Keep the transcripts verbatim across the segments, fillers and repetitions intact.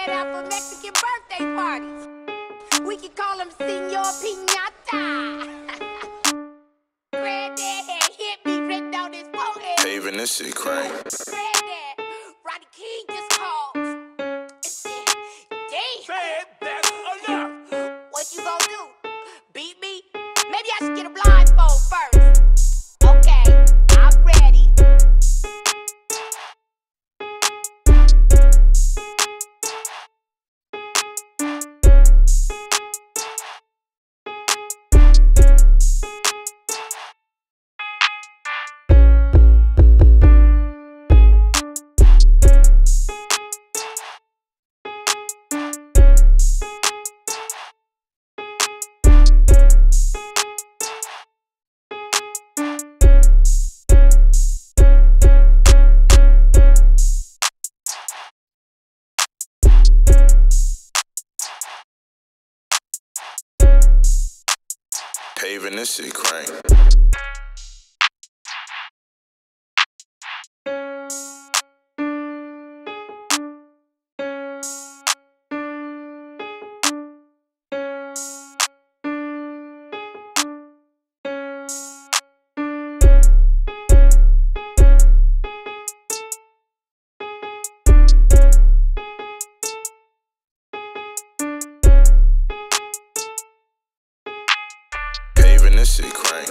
set out for Mexican birthday parties. We can call him Senor Piñata. Granddad had hit me written on his forehead. Paving this shit crank. Granddad, Roddy King just called and said, damn. Said that's enough. What you gonna do? Beat me? Maybe I should get a blindfold first. Okay, I'm ready. Paving this shit crank. Paving this shit crank.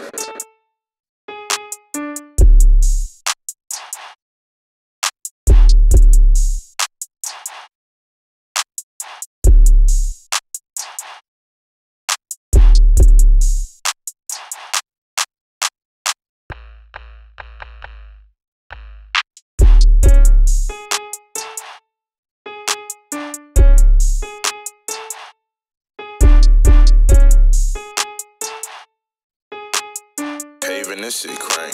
Paving this shit crank.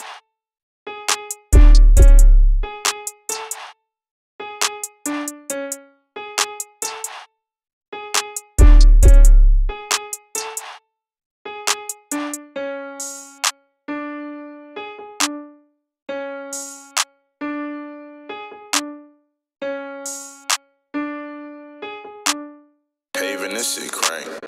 Paving this shit crank.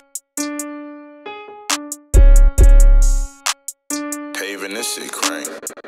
Paving this shit crank.